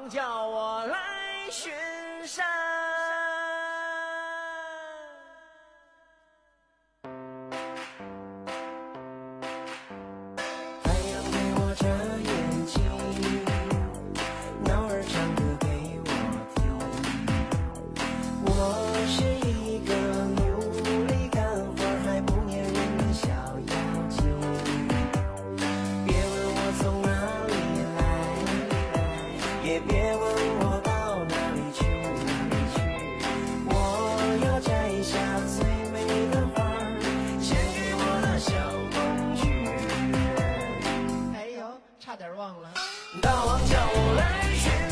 叫我来巡山。 太阳对我眨眼睛，鸟儿唱歌给我听。我是一个努力干活还不粘人的小妖精。别问我从哪里来，也别问我到哪里去。我要摘下最美的花儿，献给我的小公举。 哎呦，差点忘了。 大王叫我来巡